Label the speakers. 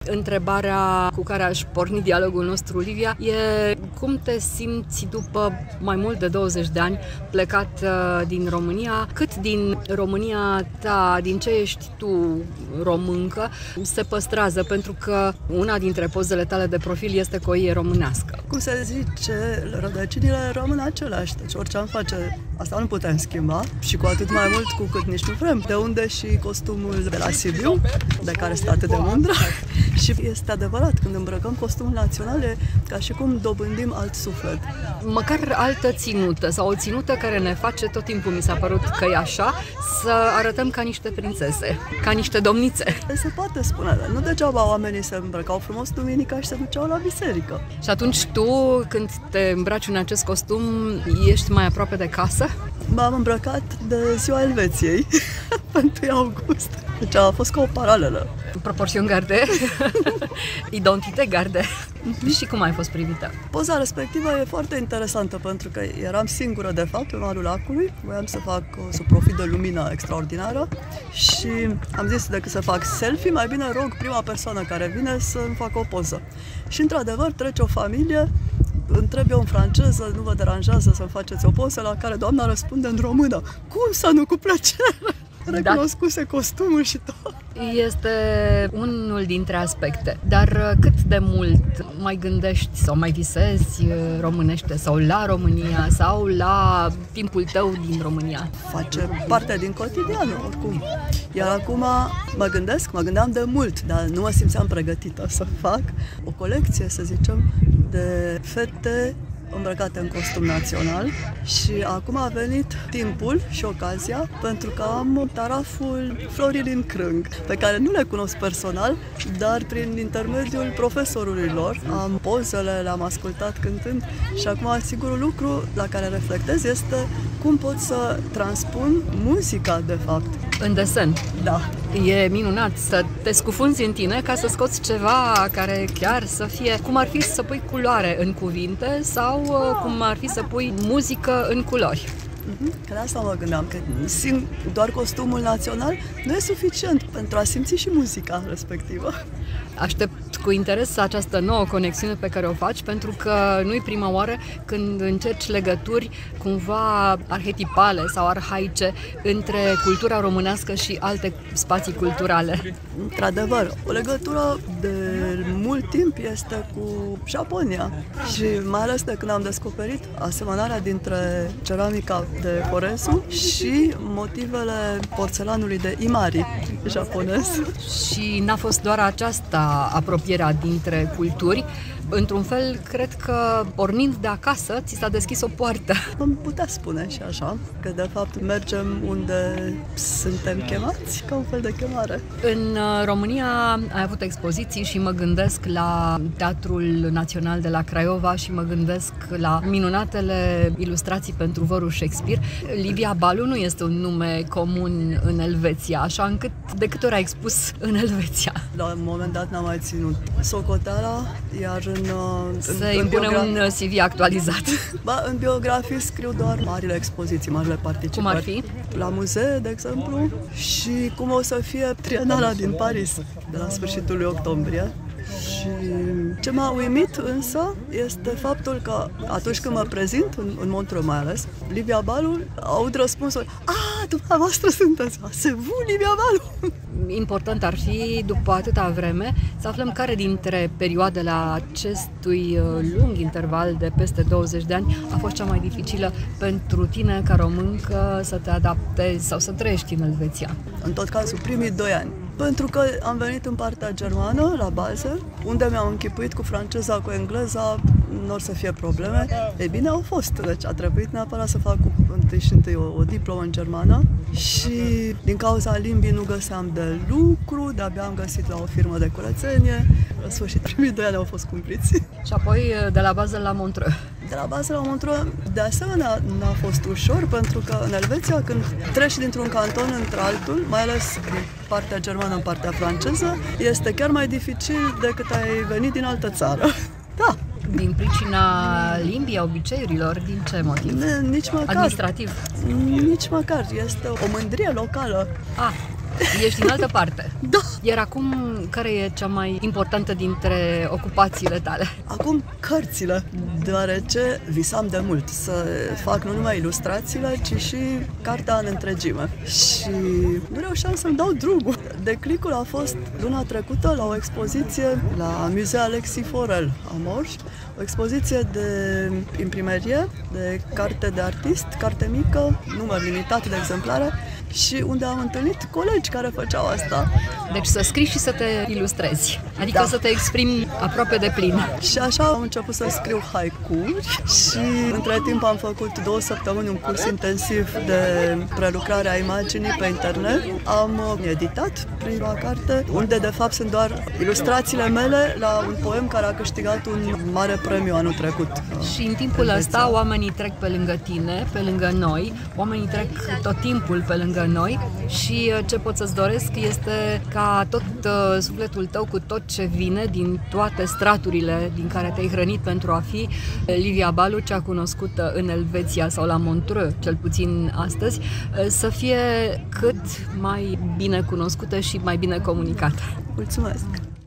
Speaker 1: Întrebarea cu care aș porni dialogul nostru, Livia, e cum te simți după mai mult de 20 de ani plecat din România? Cât din România ta, din ce ești tu româncă, se păstrează? Pentru că una dintre pozele tale de profil este că o e românească.
Speaker 2: Cum se zice, rădăcinile rămân aceleași, deci orice am face, asta nu putem schimba și cu atât mai mult cu cât nici nu vrem. De unde și costumul de la Sibiu, de care este atât de mândră. Și este adevărat, când îmbrăcăm costumul național, e ca și cum dobândim alt suflet.
Speaker 1: Măcar altă ținută sau o ținută care ne face, tot timpul mi s-a părut că e așa, să arătăm ca niște prințese, ca niște domnițe.
Speaker 2: Se poate spune, nu degeaba oamenii se îmbrăcau frumos duminica și se duceau la biserică.
Speaker 1: Și atunci tu, când te îmbraci în acest costum, ești mai aproape de casă?
Speaker 2: M-am îmbrăcat de ziua Elveției, 1 august. Deci a fost ca o paralelă.
Speaker 1: Proporțiuni garde, identitate garde. Și cum ai fost privită?
Speaker 2: Poza respectivă e foarte interesantă pentru că eram singură de fapt pe malul lacului. Voiam să fac sub profit de lumină extraordinară și am zis decât să fac selfie, mai bine rog prima persoană care vine să-mi facă o poză. Și într-adevăr trece o familie, întreb eu în franceză, nu vă deranjează să-mi faceți o poză, la care doamna răspunde în română: cum să nu, cu plăcere! Recunoscuse costumul și tot.
Speaker 1: Este unul dintre aspecte. Dar cât de mult mai gândești sau mai visezi românește sau la România sau la timpul tău din România?
Speaker 2: Face parte din cotidian, oricum. Iar acum mă gândeam de mult, dar nu mă simțeam pregătită să fac o colecție, să zicem, de fete îmbrăcate în costum național și acum a venit timpul și ocazia pentru că am taraful Florilin Crâng, pe care nu le cunosc personal, dar prin intermediul profesorului lor am pozele, le-am ascultat cântând și acum singurul lucru la care reflectez este cum pot să transpun muzica, de fapt.
Speaker 1: În desen.
Speaker 2: Da.
Speaker 1: E minunat să te scufunzi în tine ca să scoți ceva care chiar să fie, cum ar fi să pui culoare în cuvinte sau cum ar fi să pui muzică în culori.
Speaker 2: Că de asta mă gândeam, că doar costumul național nu e suficient pentru a simți și muzica respectivă.
Speaker 1: Aștept cu interes această nouă conexiune pe care o faci, pentru că nu-i prima oară când încerci legături cumva arhetipale sau arhaice între cultura românească și alte spații culturale.
Speaker 2: Într-adevăr, o legătură de mult timp este cu Japonia și mai ales de când am descoperit asemănarea dintre ceramica de Horezu și motivele porțelanului de Imari japonez.
Speaker 1: Și n-a fost doar aceasta apropierea dintre culturi. Într-un fel, cred că pornind de acasă, ți s-a deschis o poartă.
Speaker 2: Am putea spune și așa, că de fapt mergem unde suntem chemați, ca un fel de chemare.
Speaker 1: În România ai avut expoziții și mă gândesc la Teatrul Național de la Craiova și mă gândesc la minunatele ilustrații pentru vărul Shakespeare. Livia Balu nu este un nume comun în Elveția, așa încât de câte ori ai expus în Elveția?
Speaker 2: La un moment dat n-am mai ținut socoteala, iar
Speaker 1: se impune un CV actualizat.
Speaker 2: Ba, în biografii scriu doar marile expoziții, marile participări.
Speaker 1: Cum ar fi?
Speaker 2: La muzee, de exemplu, și cum o să fie Trienala din Paris, de la sfârșitul lui octombrie. Și ce m-a uimit însă este faptul că atunci când mă prezint, în Montreux mai ales, Livia Balu, aud răspunsul: dumneavoastră sunteți, c'est vous, Livia Balu!
Speaker 1: Important ar fi, după atâta vreme, să aflăm care dintre perioadele acestui lung interval de peste 20 de ani a fost cea mai dificilă pentru tine, ca româncă, să te adaptezi sau să trăiești în Elveția.
Speaker 2: În tot cazul, primii 2 ani. Pentru că am venit în partea germană, la bază, unde mi-am închipuit cu franceza, cu engleza, nu or să fie probleme. Ei bine, au fost. Deci a trebuit neapărat să fac întâi o diplomă în germană și din cauza limbii nu găseam de lucru, de-abia am găsit la o firmă de curățenie. În sfârșit, primii 2 ani au fost cumpliți.
Speaker 1: Și apoi de la bază la Montreux.
Speaker 2: De la bază la Montreux, de asemenea, n-a fost ușor, pentru că în Elveția, când treci dintr-un canton într-altul, mai ales din partea germană în partea franceză, este chiar mai dificil decât ai venit din altă țară. Da.
Speaker 1: Din pricina limbii, a obiceiurilor, din ce motiv?
Speaker 2: Nici măcar.
Speaker 1: Administrativ?
Speaker 2: Nici măcar. Este o mândrie locală.
Speaker 1: Ești în altă parte.
Speaker 2: Da.
Speaker 1: Iar acum, care e cea mai importantă dintre ocupațiile tale?
Speaker 2: Acum cărțile, deoarece visam de mult să fac nu numai ilustrațiile, ci și cartea în întregime. Și nu reușeam să-mi dau drumul. Declicul a fost luna trecută la o expoziție la Musée Alexis Forel, Amorș, o expoziție de imprimerie, de carte de artist, carte mică, număr limitat de exemplare, și unde am întâlnit colegi care făceau asta.
Speaker 1: Deci să scrii și să te ilustrezi, adică să te exprimi aproape de plin.
Speaker 2: Și așa am început să scriu haiku-uri și între timp am făcut 2 săptămâni un curs intensiv de prelucrare a imaginii pe internet. Am editat prima carte, unde de fapt sunt doar ilustrațiile mele la un poem care a câștigat un mare premiu anul trecut.
Speaker 1: Și în timpul ăsta oamenii trec pe lângă tine, pe lângă noi, oamenii trec tot timpul pe lângă noi și ce pot să-ți doresc este ca tot sufletul tău cu tot ce vine din toate straturile din care te-ai hrănit pentru a fi Livia Balu, cea cunoscută în Elveția sau la Montreux, cel puțin astăzi, să fie cât mai bine cunoscută și mai bine comunicată.
Speaker 2: Mulțumesc!